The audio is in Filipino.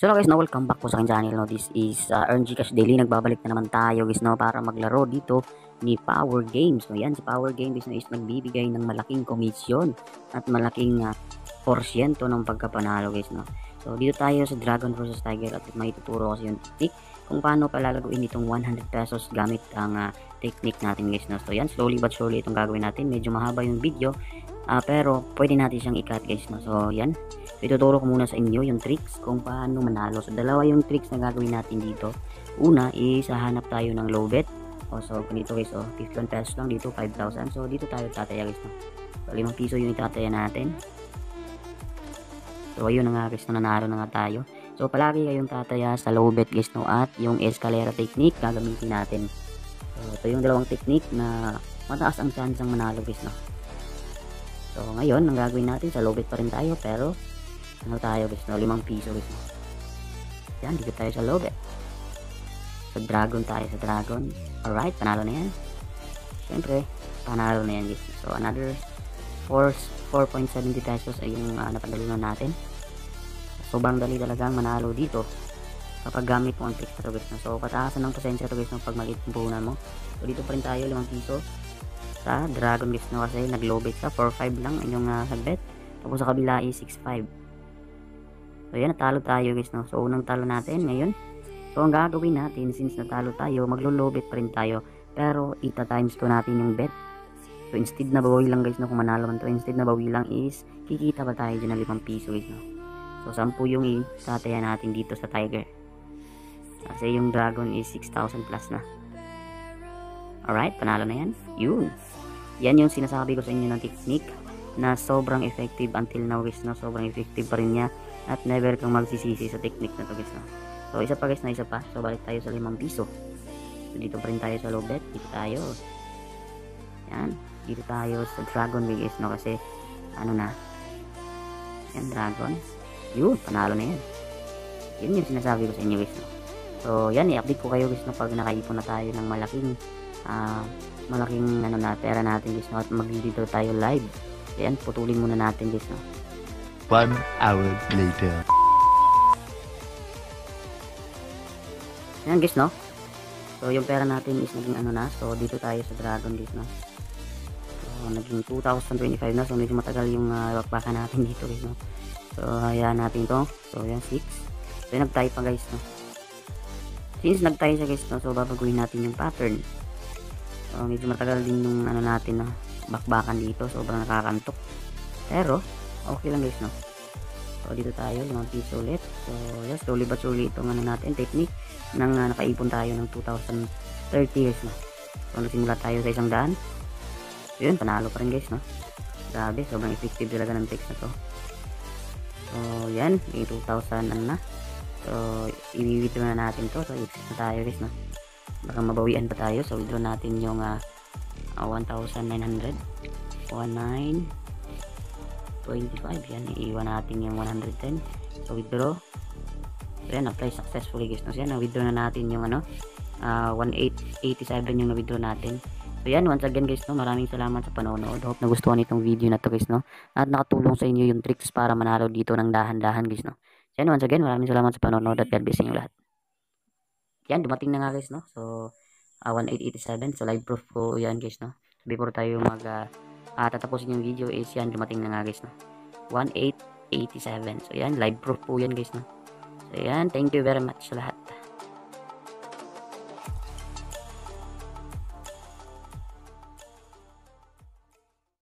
So guys, no, welcome back po sa aking channel. No? This is Earn Gcash Daily. Nagbabalik na naman tayo guys, no, para maglaro dito ni Power Games. So yan, si Power Games is nagbibigay ng malaking komisyon at malaking porsyento ng pagkapanalo guys. No? So dito tayo sa Dragon vs Tiger at may tuturo kasi yung technique kung paano palalaguin itong 100 pesos gamit ang technique natin guys. No? So yan, slowly but surely itong gagawin natin. Medyo mahaba yung video. Pero pwede natin siyang i-cut guys, no? So yan, ituturo ko muna sa inyo yung tricks kung paano manalo. So dalawa yung tricks na gagawin natin dito. Una is hahanap tayo ng low bet. So ganito guys, 51 pesos lang dito, 5,000. So dito tayo tataya guys, no? So 5 piso yung itataya natin. So ayun na nga guys, nanalo na nga tayo. So palagi kayong tataya sa low bet guys, no? At yung escalera technique gagamitin natin. So ito yung dalawang technique na mataas ang chance ang manalo guys, no? So ngayon, ang gagawin natin, sa low bet pa rin tayo, pero ano tayo guys, no? 5 piso guys, no? Yan, dito tayo sa low bet. Sa dragon tayo, sa dragon. Alright, panalo na yan. Siyempre, panalo na yan guys. So another 4.70 pesos ay yung napadalunan natin. Sobrang dali talagang manalo dito kapag gamit mo ang tricks na to guys, no? So pataasan ng pasensya to guys, no? Pag maliit yung puhunan mo. So dito pa rin tayo, 5 piso sa dragon guys, no? Kasi nag-low bet sa 4.5 lang yung nagbet. Tapos sa kabila is 6.5. So yan, natalo tayo guys, no? So unang talo natin ngayon. So ang gagawin natin, since natalo tayo, maglo-low bet pa rin tayo, pero ita times 2 natin yung bet. So instead na bawi lang guys, no? Kung manalo man to, instead na bawi lang is kikita pa tayo dyan ng 5 piso guys, no? So 10 yung itataya natin dito sa Tiger, kasi yung dragon is 6,000 plus na. Alright, panalo na yan. Yan yung sinasabi ko sa inyo ng technique na sobrang effective until now guys, no? Sobrang effective pa rin niya at never kang magsisisi sa technique na to guys, no? So isa pa guys, na isa pa. So balik tayo sa 5 piso. So dito pa rin tayo sa low bet. Dito tayo. Yan. Dito tayo sa dragon guys, no? Kasi ano na. Yan, dragon. Panalo na yan. Yun yung sinasabi ko sa inyo guys, no? So yan, i-update ko kayo guys, no? Pag nakaipon na tayo ng malaking ano na pera natin guys, no? At dito tayo live. Ayan, putulin muna natin guys, no? 1 hour later. Ayan guys, no? So yung pera natin is naging ano na. So dito tayo sa dragon guys, no? So naging 2025 na. So medyo matagal yung bakbakan natin dito guys, no? So hayaan natin to. So yan, 6. So nag-tie pa guys, no? Since nag-tie siya guys, no? So babaguhin natin yung pattern. So medyo matagal din yung ano natin, no? Bakbakan dito, sobrang nakakantok, pero okay lang guys, no? So dito tayo, 5 piso ulit. So yes, slowly but surely itong ano natin, technique nang nakaipon tayo ng 2,030 guys, no? So nagsimula tayo sa 100. So yun, panalo pa rin guys, no? Grabe, sobrang effective talaga ng tricks na to. So yan, may 2,000 ano na. So i-withdraw na natin to. So exit na tayo guys, no? Baka mabawian pa tayo. So withdraw natin yung 1,900, 1925. Yan, iiwan natin yung 110. So withdraw. So yan, apply successfully guys, no? So yan, na-withdraw na natin yung 1887 yung na-withdraw natin. So yan, once again guys, no, maraming salamat sa panonood. Hope nagustuhan itong video na to guys, no? At nakatulong sa inyo yung tricks para manalo dito ng dahan-dahan guys, no? So yan, once again, maraming salamat sa panonood at God bless inyo lahat. Yan, dumating na nga guys, no? So 1887, so live proof po yan guys, no? Before tayo tatapusin yung video is yan, dumating na nga guys, no? 1887. So yan, live proof po yan guys, no? So yan, thank you very much sa lahat.